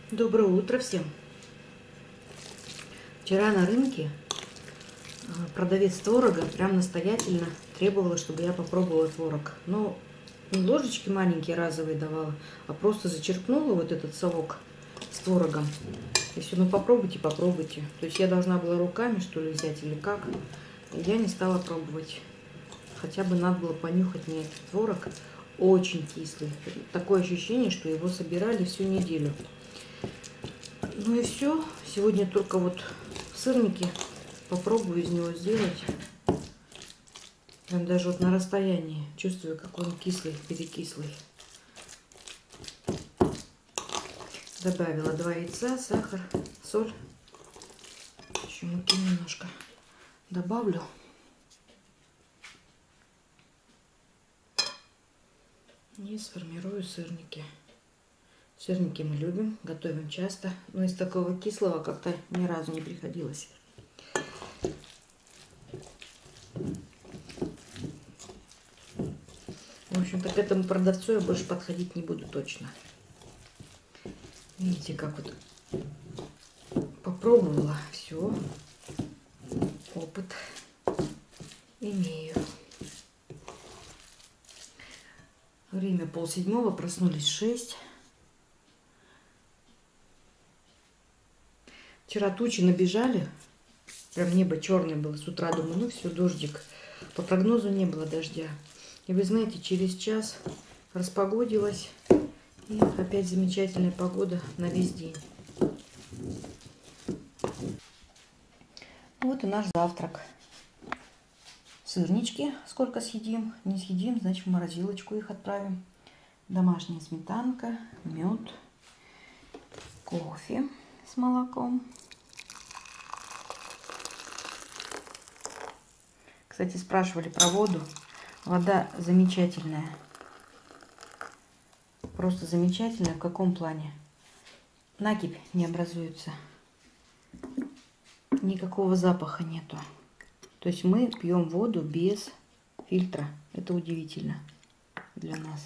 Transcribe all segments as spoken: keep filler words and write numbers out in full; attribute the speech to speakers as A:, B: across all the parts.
A: Доброе утро всем! Вчера на рынке продавец творога прям настоятельно требовала, чтобы я попробовала творог. Но не ложечки маленькие разовые давала, а просто зачерпнула вот этот совок с творогом. И все, ну попробуйте, попробуйте. То есть я должна была руками, что ли, взять или как. И я не стала пробовать. Хотя бы надо было понюхать мне этот творог. Очень кислый. Такое ощущение, что его собирали всю неделю. Ну и все. Сегодня только вот сырники попробую из него сделать. Прям даже вот на расстоянии чувствую, какой он кислый, перекислый. Добавила два яйца, сахар, соль. Еще муки немножко добавлю. И сформирую сырники. Сырники мы любим, готовим часто, но из такого кислого как-то ни разу не приходилось. В общем-то, к этому продавцу я больше подходить не буду точно. Видите, как вот попробовала, все, опыт имею. Время полседьмого, проснулись в шесть. Вчера тучи набежали, прям небо черное было с утра, думаю, ну все, дождик. По прогнозу не было дождя. И вы знаете, через час распогодилось, и опять замечательная погода на весь день. Вот и наш завтрак. Сырнички, сколько съедим, не съедим, значит в морозилочку их отправим. Домашняя сметанка, мед, кофе с молоком. Кстати, спрашивали про воду. Вода замечательная. Просто замечательная. В каком плане? Накипь не образуется. Никакого запаха нету. То есть мы пьем воду без фильтра. Это удивительно для нас.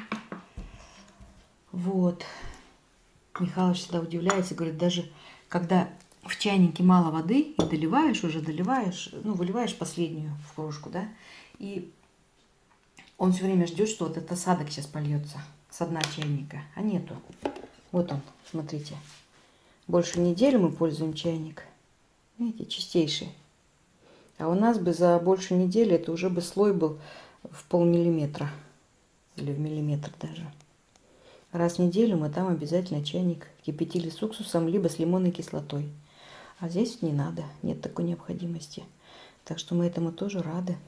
A: Вот. Михалыч всегда удивляется, говорит, даже когда в чайнике мало воды, и доливаешь уже, доливаешь, ну, выливаешь последнюю в кружку, да, и он все время ждет, что вот этот осадок сейчас польется с дна чайника, а нету. Вот он, смотрите. Больше недели мы пользуем чайник. Видите, чистейший. А у нас бы за больше недели это уже бы слой был в полмиллиметра. Или в миллиметр даже. Раз в неделю мы там обязательно чайник кипятили с уксусом, либо с лимонной кислотой. А здесь не надо, нет такой необходимости. Так что мы этому тоже рады.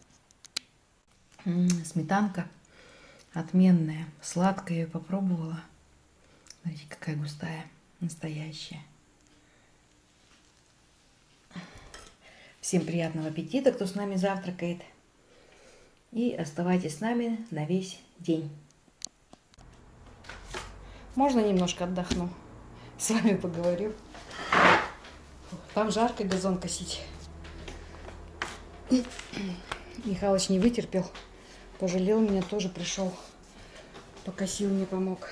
A: М-м, сметанка отменная, сладкая, я попробовала. Смотрите, какая густая, настоящая. Всем приятного аппетита, кто с нами завтракает. И оставайтесь с нами на весь день. Можно немножко отдохну? С вами поговорю. Там жарко газон косить. Михалыч не вытерпел. Пожалел меня, тоже пришел. Покосил, мне помог.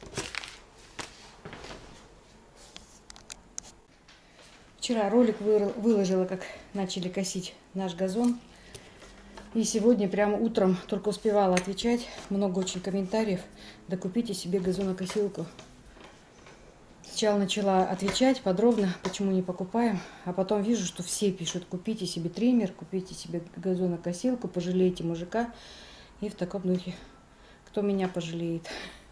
A: Вчера ролик выложила, как начали косить наш газон. И сегодня прямо утром только успевала отвечать. Много очень комментариев. Да купите себе газонокосилку. Сначала начала отвечать подробно, почему не покупаем. А потом вижу, что все пишут, купите себе триммер, купите себе газонокосилку, пожалейте мужика. И в таком духе. Кто меня пожалеет?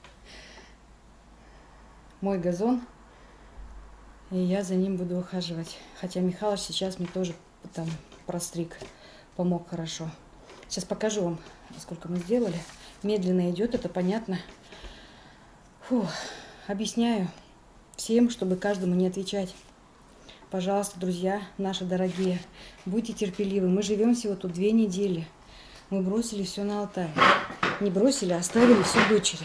A: Мой газон. И я за ним буду ухаживать. Хотя Михалыч сейчас мне тоже там простриг. Помог хорошо. Сейчас покажу вам, сколько мы сделали. Медленно идет, это понятно. Фух, объясняю всем, чтобы каждому не отвечать. Пожалуйста, друзья, наши дорогие, будьте терпеливы. Мы живем всего тут две недели. Мы бросили все на Алтай. Не бросили, а оставили все дочери.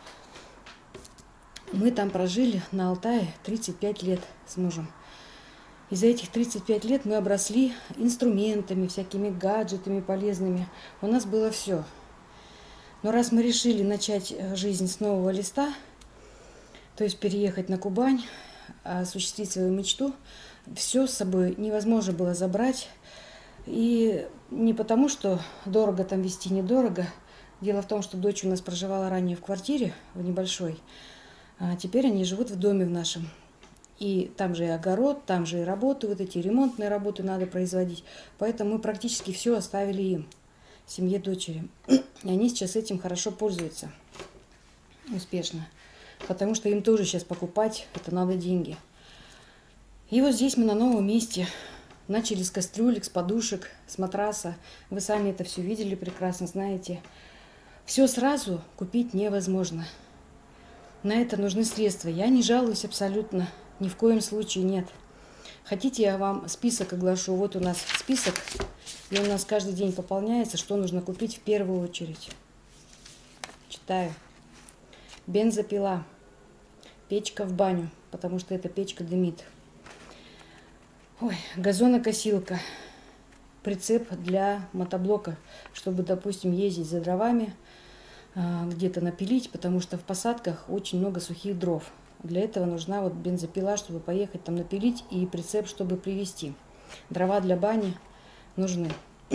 A: Мы там прожили на Алтае тридцать пять лет с мужем. И за этих тридцать пять лет мы обросли инструментами, всякими гаджетами полезными. У нас было все. Но раз мы решили начать жизнь с нового листа, То есть переехать на Кубань, осуществить свою мечту. Все с собой невозможно было забрать. И не потому, что дорого там везти, недорого. Дело в том, что дочь у нас проживала ранее в квартире, в небольшой. А теперь они живут в доме в нашем. И там же и огород, там же и работы, вот эти ремонтные работы надо производить. Поэтому мы практически все оставили им, семье дочери. И они сейчас этим хорошо пользуются. Успешно. Потому что им тоже сейчас покупать, это надо деньги. И вот здесь мы на новом месте. Начали с кастрюлек, с подушек, с матраса. Вы сами это все видели прекрасно, знаете. Все сразу купить невозможно. На это нужны средства. Я не жалуюсь абсолютно. Ни в коем случае нет. Хотите, я вам список оглашу? Вот у нас список. И у нас каждый день пополняется, что нужно купить в первую очередь. Читаю. Бензопила. Печка в баню, потому что эта печка дымит. Ой, газонокосилка. Прицеп для мотоблока, чтобы, допустим, ездить за дровами, где-то напилить, потому что в посадках очень много сухих дров. Для этого нужна вот бензопила, чтобы поехать там напилить, и прицеп, чтобы привезти. Дрова для бани нужны.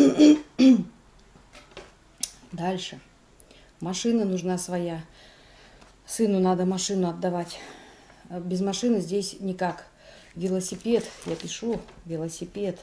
A: Дальше. Машина нужна своя. Сыну надо машину отдавать. Без машины здесь никак. Велосипед. Я пишу. Велосипед.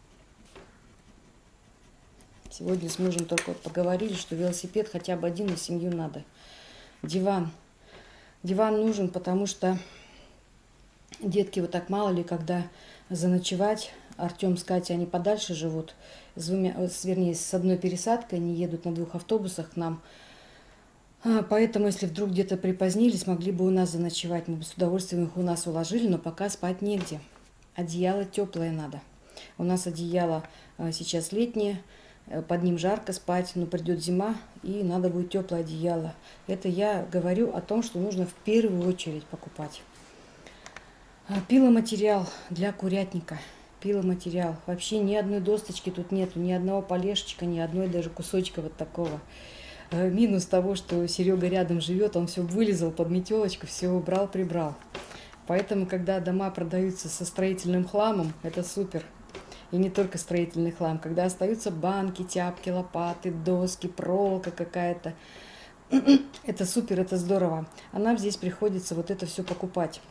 A: Сегодня с мужем только вот поговорили, что велосипед хотя бы один на семью надо. Диван. Диван нужен, потому что детки вот так мало ли, когда заночевать. Артем с Катей, они подальше живут. С двумя, вернее, с одной пересадкой. Они едут на двух автобусах к нам. Поэтому, если вдруг где-то припозднились, могли бы у нас заночевать. Мы бы с удовольствием их у нас уложили, но пока спать негде. Одеяло теплое надо. У нас одеяло сейчас летнее, под ним жарко спать, но придет зима, и надо будет теплое одеяло. Это я говорю о том, что нужно в первую очередь покупать. Пиломатериал для курятника. Пиломатериал. Вообще ни одной досточки тут нету, ни одного полешечка, ни одной даже кусочка вот такого. Минус того, что Серега рядом живет, он все вылезал под метелочку, все убрал, прибрал. Поэтому, когда дома продаются со строительным хламом, это супер. И не только строительный хлам. Когда остаются банки, тяпки, лопаты, доски, проволока какая-то, это супер, это здорово. А нам здесь приходится вот это все покупать.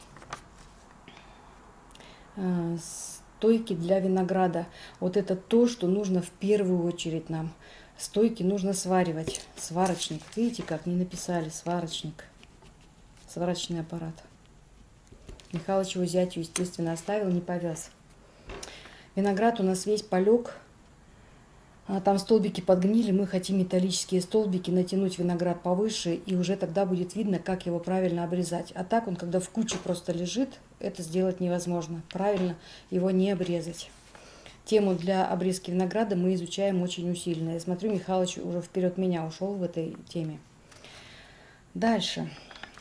A: Стойки для винограда. Вот это то, что нужно в первую очередь нам. Стойки нужно сваривать. Сварочник. Видите, как не написали? Сварочник. Сварочный аппарат. Михалыч его зятю, естественно, оставил, не повез. Виноград у нас весь полег. Там столбики подгнили. Мы хотим металлические столбики натянуть виноград повыше. И уже тогда будет видно, как его правильно обрезать. А так он, когда в куче просто лежит, это сделать невозможно. Правильно его не обрезать. Тему для обрезки винограда мы изучаем очень усиленно. Я смотрю, Михалыч уже вперед меня ушел в этой теме. Дальше.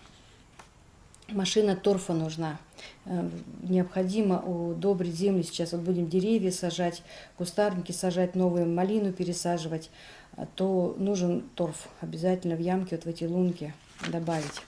A: Машина торфа нужна. Необходимо удобрить землю. Сейчас вот будем деревья сажать, кустарники сажать, новую малину пересаживать. То нужен торф. Обязательно в ямке, вот в эти лунки добавить.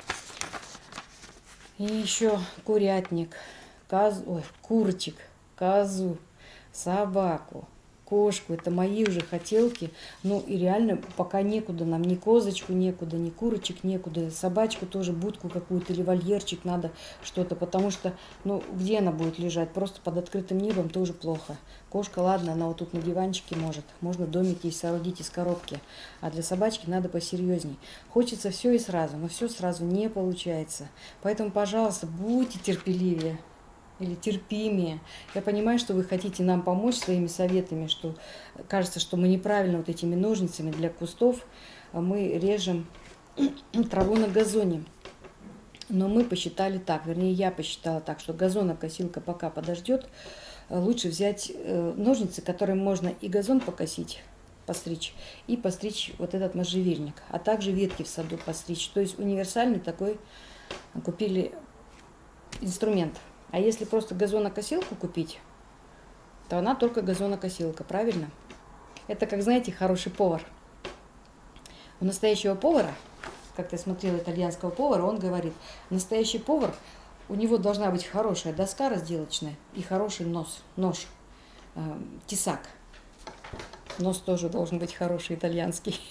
A: И еще курятник, коз... Ой, курочек, козу, собаку, кошку. Это мои уже хотелки. Ну и реально пока некуда нам. Ни козочку некуда, ни курочек некуда. Собачку тоже, будку какую-то или вольерчик надо что-то. Потому что, ну, где она будет лежать? Просто под открытым небом тоже плохо. Кошка, ладно, она вот тут на диванчике может. Можно домик ей соорудить из коробки. А для собачки надо посерьезней. Хочется все и сразу, но все сразу не получается. Поэтому, пожалуйста, будьте терпеливее. Или терпимее. Я понимаю, что вы хотите нам помочь своими советами, что кажется, что мы неправильно вот этими ножницами для кустов мы режем траву на газоне. Но мы посчитали так, вернее, я посчитала так, что газонокосилка пока подождет. Лучше взять ножницы, которыми можно и газон покосить, постричь, и постричь вот этот можжевельник, а также ветки в саду постричь. То есть универсальный такой купили инструмент. А если просто газонокосилку купить, то она только газонокосилка, правильно? Это как, знаете, хороший повар. У настоящего повара как-то я смотрела итальянского повара, он говорит, настоящий повар, у него должна быть хорошая доска разделочная и хороший нос, нож, э, тесак. Нос тоже должен быть хороший, итальянский.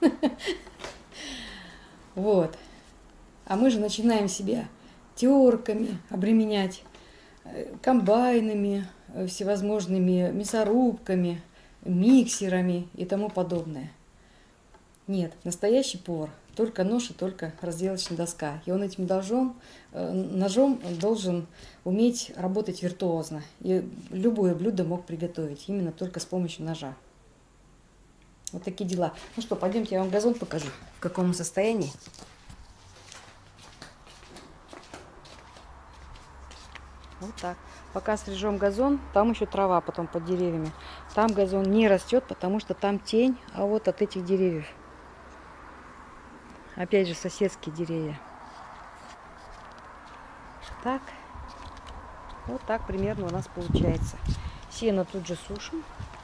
A: Вот. А мы же начинаем себя терками обременять, комбайнами, всевозможными мясорубками, миксерами и тому подобное. Нет, настоящий повар только нож и только разделочная доска. И он этим должен, ножом должен уметь работать виртуозно. И любое блюдо мог приготовить именно только с помощью ножа. Вот такие дела. Ну что, пойдемте, я вам газон покажу, в каком состоянии. Вот так. Пока стрижем газон, там еще трава потом под деревьями. Там газон не растет, потому что там тень, а вот от этих деревьев. Опять же, соседские деревья. Так. Вот так примерно у нас получается. Сено тут же сушим.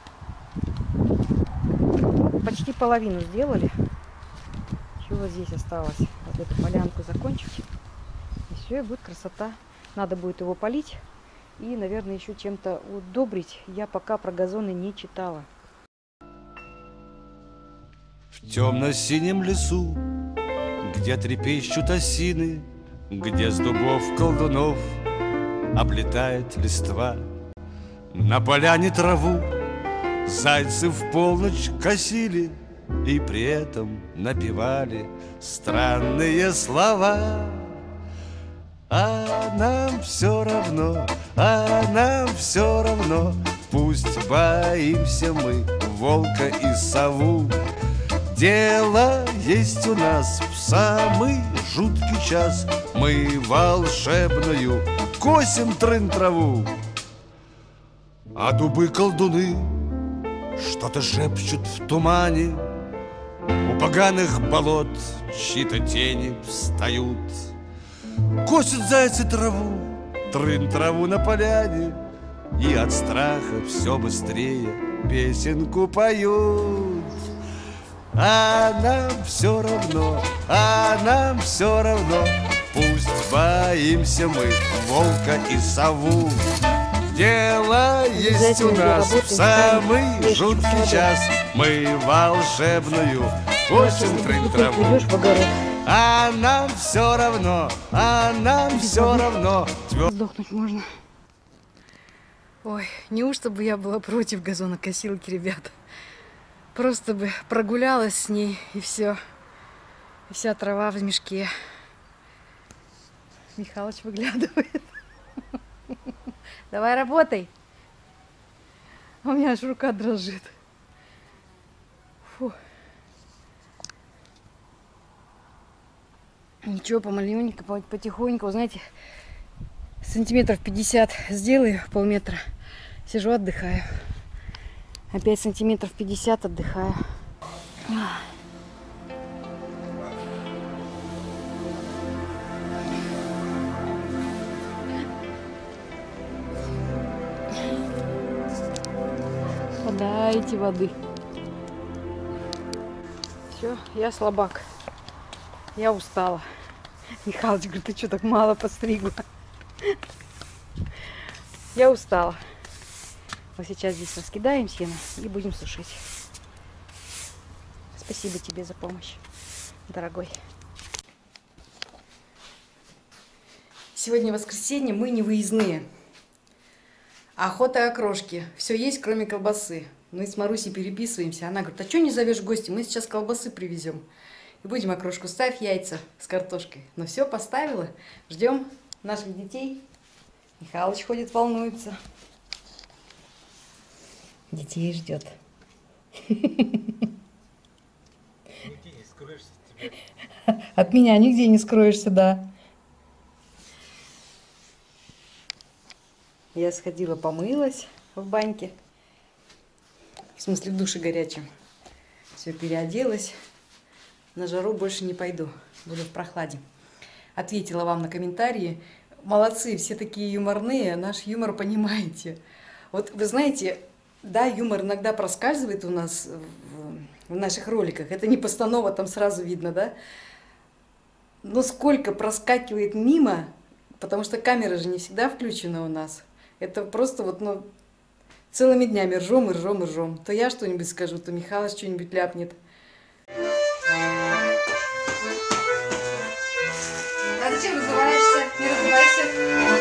A: Почти половину сделали. Еще вот здесь осталось вот эту полянку закончить. И все, и будет красота. Надо будет его полить и, наверное, еще чем-то удобрить. Я пока про газоны не читала.
B: В темно-синем лесу, где трепещут осины, где с дубов колдунов облетает листва, на поляне траву зайцы в полночь косили и при этом напевали странные слова. А нам все равно, а нам все равно, пусть боимся мы волка и сову. Дело есть у нас в самый жуткий час, мы волшебную косим трын-траву. А дубы-колдуны что-то шепчут в тумане, у поганых болот чьи-то тени встают. Косят зайцы траву, трын-траву на поляне, и от страха все быстрее песенку поют. А нам все равно, а нам все равно, пусть боимся мы волка и сову. Дело есть у нас в самый жуткий час, мы волшебную косим трын-траву. А нам все равно, а нам все равно.
A: Сдохнуть можно. Ой, неужто бы я была против газонокосилки, ребята? Просто бы прогулялась с ней, и все. И вся трава в мешке. Михалыч выглядывает. Давай работай. У меня аж рука дрожит. Фу. Ничего, помаленько, потихоньку, знаете, сантиметров пятьдесят сделаю, полметра, сижу, отдыхаю. Опять сантиметров пятьдесят отдыхаю. Подайте воды. Все, я слабак. Я устала. Михалыч говорит, ты что, так мало подстригла? Я устала. Вот сейчас здесь раскидаем сено и будем сушить. Спасибо тебе за помощь, дорогой. Сегодня воскресенье, мы не выездные. Охота и окрошки. Все есть, кроме колбасы. Мы с Марусей переписываемся. Она говорит, а что не зовешь гостя? Мы сейчас колбасы привезем. И будем окрошку. Ставь яйца с картошкой. Но все, поставила. Ждем наших детей. Михалыч ходит, волнуется. Детей ждет. От меня нигде не скроешься, да. Я сходила, помылась в баньке. В смысле, в душе горячем. Все, переоделась. На жару больше не пойду. Буду в прохладе. Ответила вам на комментарии. Молодцы, все такие юморные. Наш юмор понимаете. Вот вы знаете, да, юмор иногда проскальзывает у нас в, в наших роликах. Это не постанова, там сразу видно, да? Но сколько проскакивает мимо, потому что камера же не всегда включена у нас. Это просто вот, ну, целыми днями ржем и ржем и ржем. То я что-нибудь скажу, то Михалыч что-нибудь ляпнет. А зачем разговариваешься? Не разговаривайся.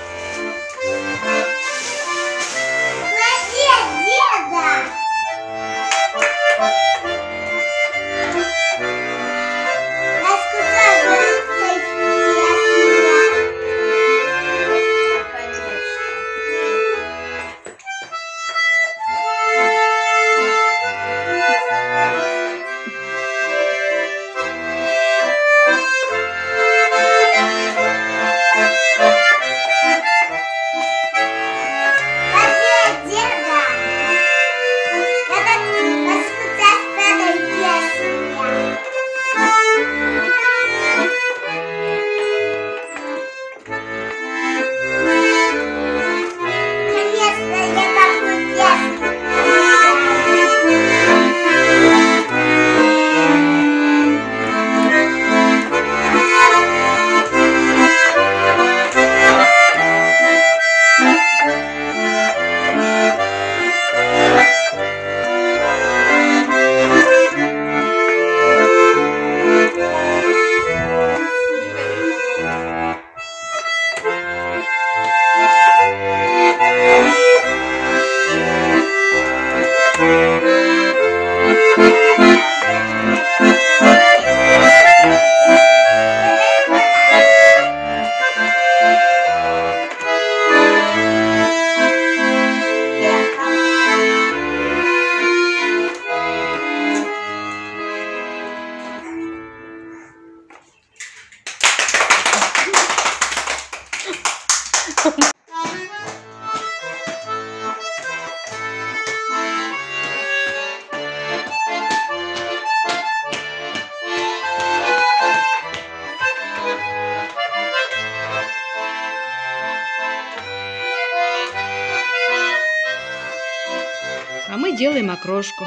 A: А мы делаем окрошку.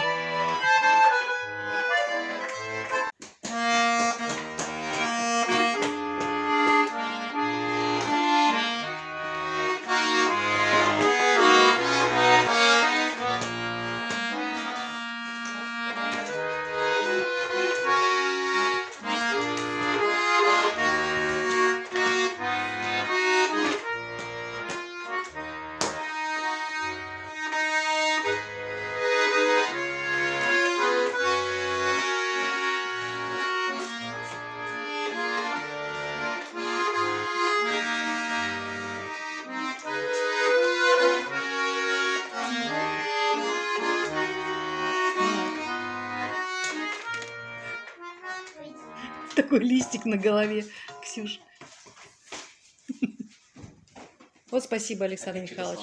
A: Такой листик на голове, Ксюш. Вот спасибо, Александр Михайлович.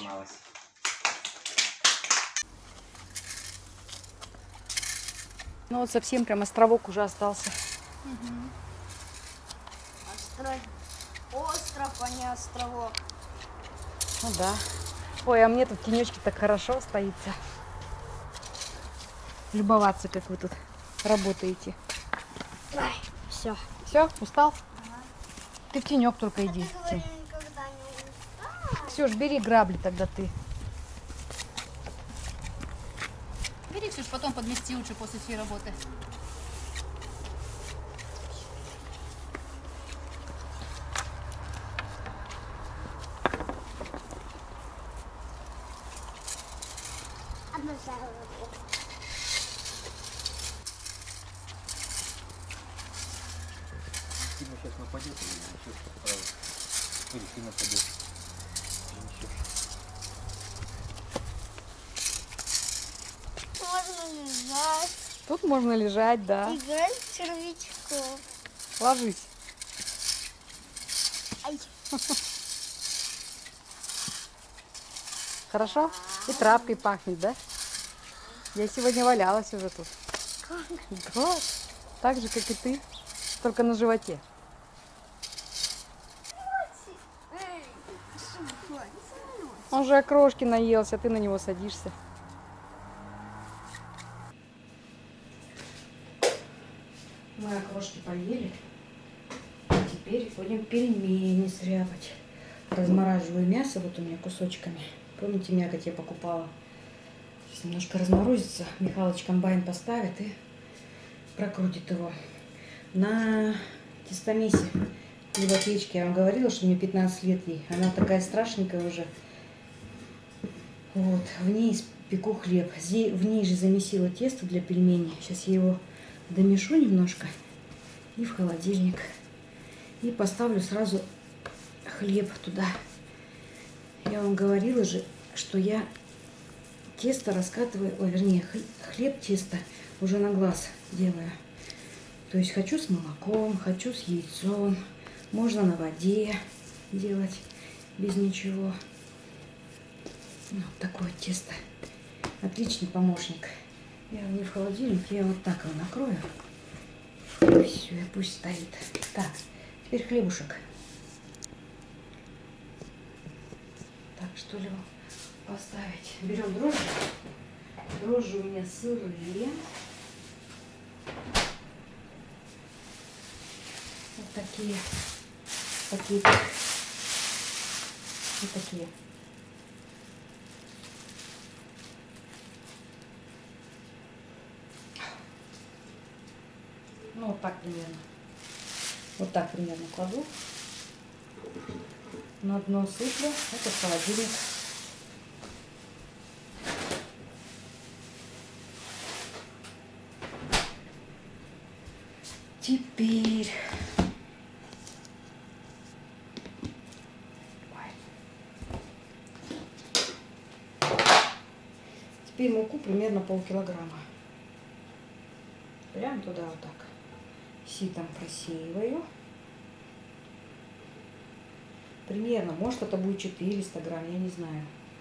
A: Ну вот совсем прям островок уже остался.
C: Угу. Остров... Остров, а не островок.
A: Ну да. Ой, а мне тут в тенечке так хорошо стоится. Любоваться, как вы тут работаете.
C: Ой, все.
A: Все, устал?
C: Ага.
A: Ты в тенек только иди.
C: А ты говори, никогда не устал.
A: Ксюш, бери грабли тогда ты.
D: Бери, Ксюш, потом подмести лучше после всей работы.
C: Одну залу.
E: Сильно сейчас нападет или ничего, правда? Или ты нападешь.
C: Можно лежать.
A: Тут можно лежать, да.
C: Играть в червячков.
A: Ложись.
C: Ай.
A: Хорошо? И травкой пахнет, да? Я сегодня валялась уже тут. Да, так же, как и ты, только на животе. Он же окрошки наелся, ты на него садишься. Мы окрошки поели. Будем пельмени сряпать. Размораживаю мясо вот у меня кусочками. Помните, мякоть я покупала? Сейчас немножко разморозится. Михалыч комбайн поставит и прокрутит его. На тестомесе хлебопечки. Я вам говорила, что мне пятнадцать лет ей. Она такая страшненькая уже. Вот. В ней пеку хлеб. В ней же замесила тесто для пельменей. Сейчас я его домешу немножко и в холодильник. И поставлю сразу хлеб туда. Я вам говорила же, что я тесто раскатываю, ой, вернее, хлеб, тесто уже на глаз делаю. То есть хочу с молоком, хочу с яйцом. Можно на воде делать без ничего. Вот такое тесто. Отличный помощник. Я не в холодильник, я вот так его накрою. И все, и пусть стоит. Так, теперь хлебушек. Так, что ли поставить? Берем дрожжи. Дрожжи у меня сырые. Вот такие. Такие. Вот такие. Ну, вот так примерно. Вот так примерно кладу. На дно сыплю. Это холодильник. Теперь... Теперь муку примерно полкилограмма. Прям туда вот так. Ситом просеиваю. Примерно, может это будет четыреста грамм, я не знаю.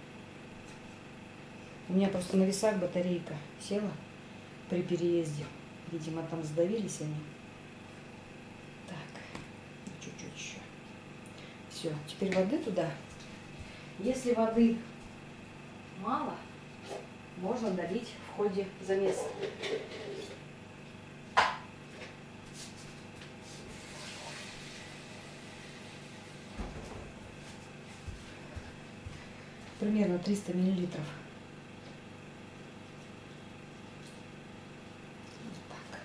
A: У меня просто на весах батарейка села при переезде. Видимо, там сдавились они. Так, чуть-чуть еще. Все, теперь воды туда. Если воды мало, можно долить в ходе замеса. Примерно триста миллилитров. Вот так.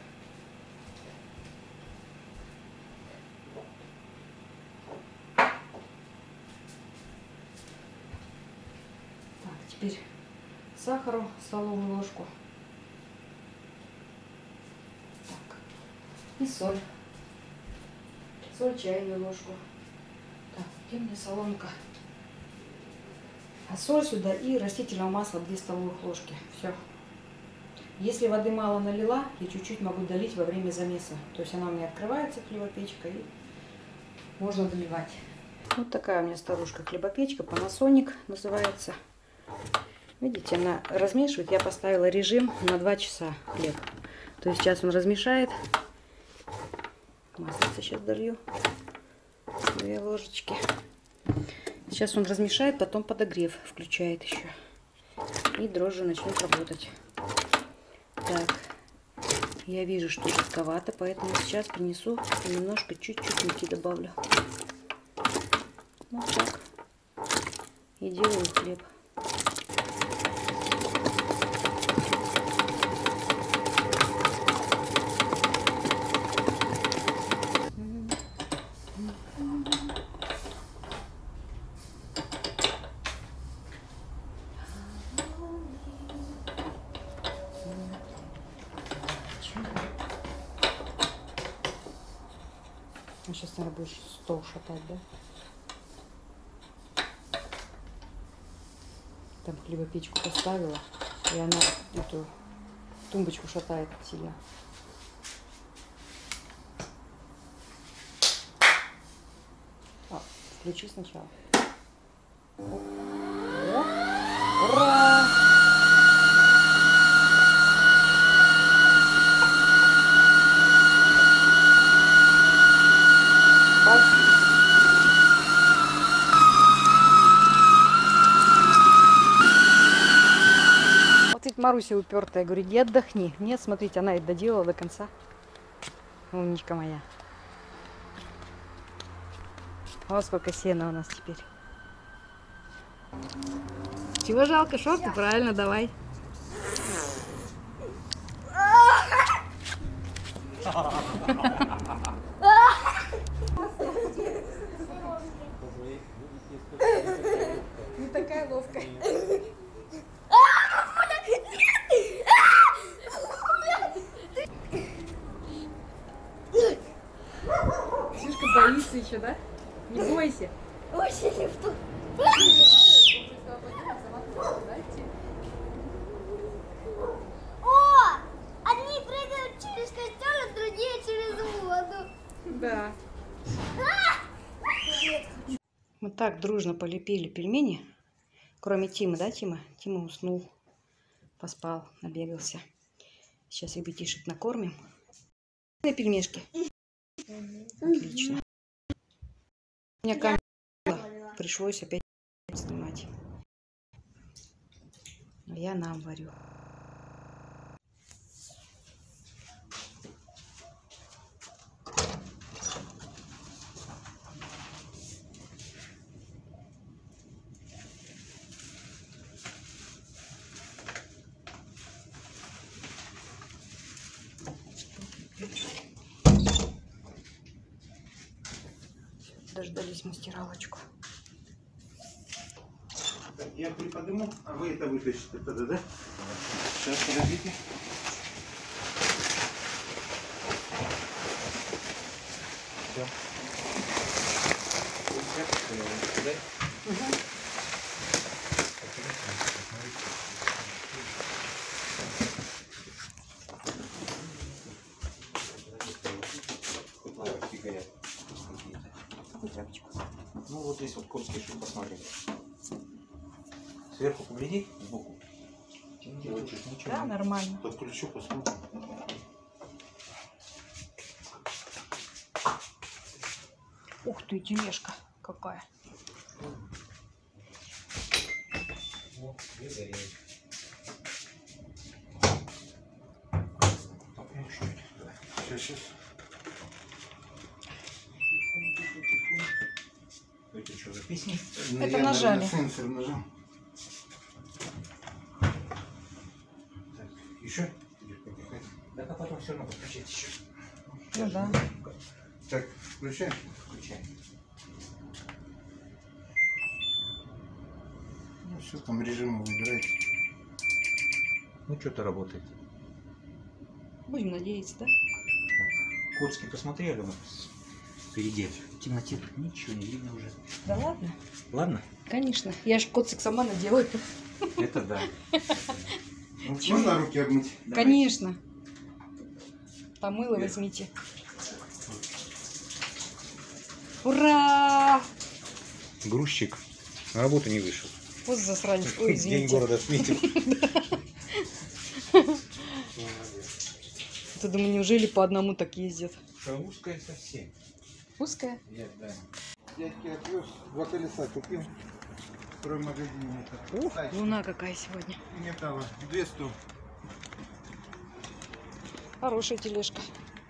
A: Так, теперь сахару столовую ложку. Так. И соль. Соль чайную ложку. Так, где у меня соломка? А соль сюда и растительного масла две столовых ложки. Все. Если воды мало налила, я чуть-чуть могу долить во время замеса. То есть она у меня открывается, хлебопечка, и можно доливать. Вот такая у меня старушка хлебопечка, Panasonic называется. Видите, она размешивает. Я поставила режим на два часа хлеб. То есть сейчас он размешает. Маслица сейчас долью. Две ложечки. Сейчас он размешает, потом подогрев включает еще. И дрожжи начнут работать. Так, я вижу, что жестковато, поэтому сейчас принесу и немножко чуть-чуть муки добавлю. Вот так. И делаю хлеб. Сейчас, наверное, будешь стол шатать, да? Там хлебопечку поставила, и она эту тумбочку шатает сильно. А, включи сначала. О, ура! Маруся упертая, говорит, иди отдохни. Нет, смотрите, она это доделала до конца. Умничка моя. Вот сколько сена у нас теперь. Чего жалко? Шорты? Правильно, давай. Не такая ловкая. Сишка боится еще, да? Не бойся.
C: Очень лифту. О! Одни прыгают через костер, а другие через воду.
A: Да. Мы так дружно полепили пельмени. Кроме Тимы, да, Тима? Тима уснул, поспал, набегался. Сейчас ребятишек накормим. Пельмешки. Отлично. У меня камера, пришлось опять снимать. Но я нам варю. Дождались мы стиралочку.
E: Я приподниму, а вы это вытащите тогда, да? Сейчас, подождите. Все.
A: Угу.
E: Ну вот здесь вот конский шип, посмотрите. Сверху погляди, сбоку. Ничего,
A: Да, нормально.
E: Подключу, посмотрим.
A: Ух ты, тележка какая.
E: Сейчас, сейчас. Это что за песни?
A: Это нажали.
E: Сенсор нажал. Так, еще? Да, а потом все равно подключать еще.
A: Ну да.
E: Так, включаем? Включаем. Ну все, там режимы выбираете. Ну что-то работает.
A: Будем надеяться, да?
E: Коцки посмотрели мы впереди. В темноте тут ничего не видно уже.
A: Да ладно?
E: Ладно?
A: Конечно. Я ж коцик сама наделаю.
E: Это да. Ну, можно руки обмыть?
A: Конечно. Помыло возьмите. Ура!
E: Грузчик на работу не вышел.
A: Вот засранец. Ой, извините.
E: День города отметил.
A: Ты думаю, неужели по одному так ездят?
E: Узкая совсем.
A: Узкая?
E: Я, да. Дядьки отвез, два колеса купил. В строймагазине.
A: Ух, луна какая сегодня.
E: Металла. двести.
A: Хорошая тележка.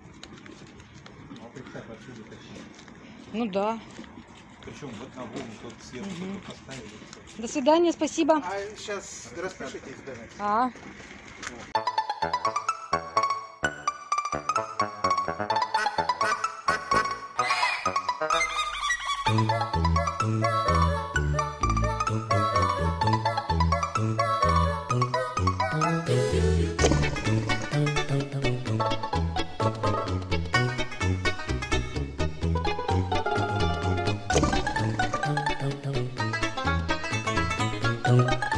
E: А представь, отсюда тащили.
A: Ну да.
E: Причем вот на волну тот сверху
A: Угу.
E: поставили.
A: До свидания, спасибо.
E: А сейчас распишитесь, давайте.
A: А.
F: Thank you.